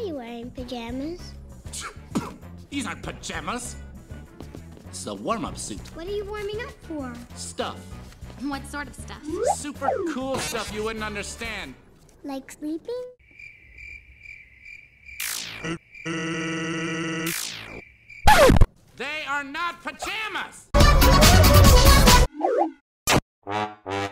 are you wearing pajamas? These aren't pajamas. This is a warm-up suit. What are you warming up for? Stuff. What sort of stuff? Super cool stuff you wouldn't understand. Like sleeping? They are not pajamas!